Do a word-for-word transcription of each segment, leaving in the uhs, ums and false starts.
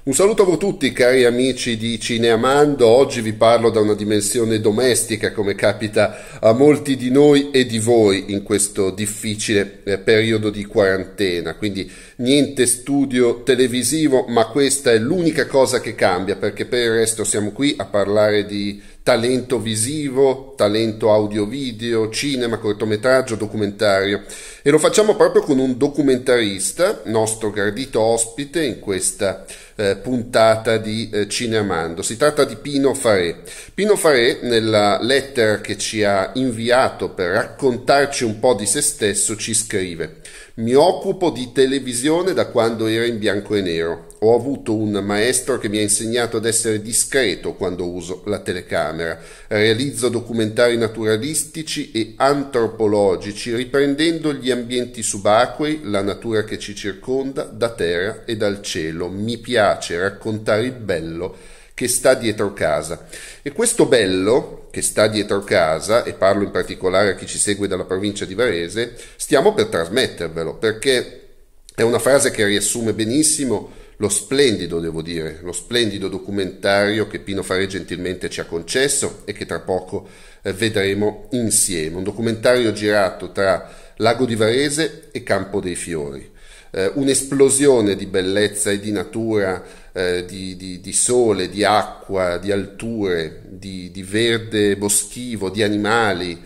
Un saluto a voi tutti cari amici di Cineamando. Oggi vi parlo da una dimensione domestica, come capita a molti di noi e di voi in questo difficile eh, periodo di quarantena, quindi niente studio televisivo, ma questa è l'unica cosa che cambia, perché per il resto siamo qui a parlare di talento visivo, talento audio-video, cinema, cortometraggio, documentario, e lo facciamo proprio con un documentarista, nostro gradito ospite in questa eh, puntata di eh, Cineamando. Si tratta di Pino Faré. Pino Faré, nella lettera che ci ha inviato per raccontarci un po' di se stesso, ci scrive: mi occupo di televisione da quando era in bianco e nero. Ho avuto un maestro che mi ha insegnato ad essere discreto quando uso la telecamera. Realizzo documentari naturalistici e antropologici, riprendendo gli ambienti subacquei, la natura che ci circonda, da terra e dal cielo. Mi piace raccontare il bello che sta dietro casa. E questo bello che sta dietro casa, e parlo in particolare a chi ci segue dalla provincia di Varese, stiamo per trasmettervelo, perché è una frase che riassume benissimo lo splendido, devo dire, lo splendido documentario che Pino Faré gentilmente ci ha concesso e che tra poco eh, vedremo insieme. Un documentario girato tra Lago di Varese e Campo dei Fiori. Eh, un'esplosione di bellezza e di natura, eh, di, di, di sole, di acqua, di alture, di, di verde boschivo, di animali.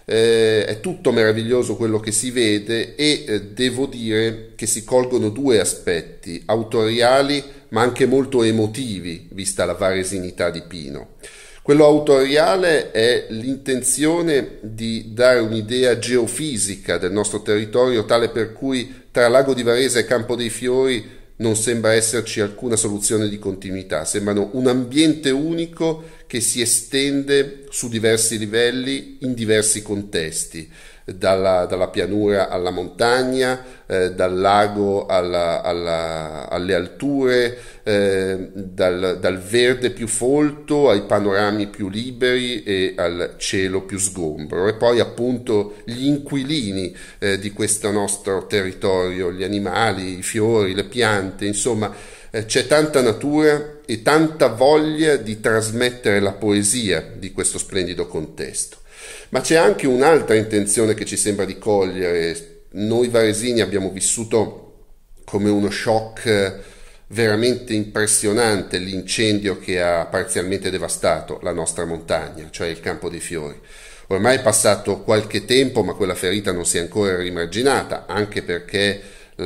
Eh, è tutto meraviglioso quello che si vede e eh, devo dire che si colgono due aspetti autoriali ma anche molto emotivi, vista la varesinità di Pino. Quello autoriale è l'intenzione di dare un'idea geofisica del nostro territorio, tale per cui tra Lago di Varese e Campo dei Fiori non sembra esserci alcuna soluzione di continuità, sembrano un ambiente unico che si estende su diversi livelli, in diversi contesti, dalla, dalla pianura alla montagna, eh, dal lago alla, alla, alle alture, eh, dal, dal verde più folto ai panorami più liberi e al cielo più sgombro. E poi appunto gli inquilini eh, di questo nostro territorio, gli animali, i fiori, le piante, insomma eh, c'è tanta natura e tanta voglia di trasmettere la poesia di questo splendido contesto. Ma c'è anche un'altra intenzione che ci sembra di cogliere. Noi varesini abbiamo vissuto come uno shock veramente impressionante l'incendio che ha parzialmente devastato la nostra montagna, cioè il Campo dei Fiori. Ormai è passato qualche tempo, ma quella ferita non si è ancora rimarginata, anche perché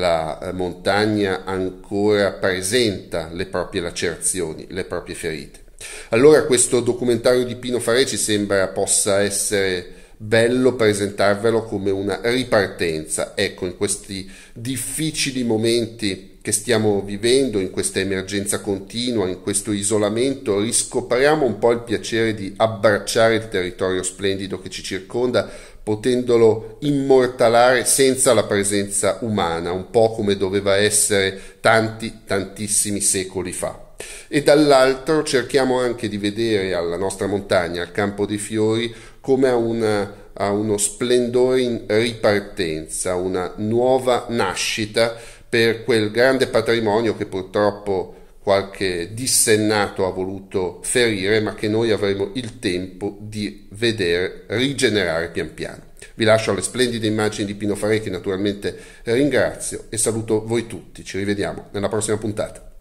la montagna ancora presenta le proprie lacerazioni, le proprie ferite. Allora questo documentario di Pino Faré ci sembra possa essere bello presentarvelo come una ripartenza. Ecco, in questi difficili momenti che stiamo vivendo, in questa emergenza continua, in questo isolamento, riscopriamo un po' il piacere di abbracciare il territorio splendido che ci circonda, potendolo immortalare senza la presenza umana, un po' come doveva essere tanti, tantissimi secoli fa. E dall'altro cerchiamo anche di vedere alla nostra montagna, al Campo dei Fiori, come a, una, a uno splendore in ripartenza, una nuova nascita per quel grande patrimonio che purtroppo qualche dissennato ha voluto ferire, ma che noi avremo il tempo di vedere rigenerare pian piano. Vi lascio alle splendide immagini di Pino Faré, che naturalmente ringrazio, e saluto voi tutti. Ci rivediamo nella prossima puntata.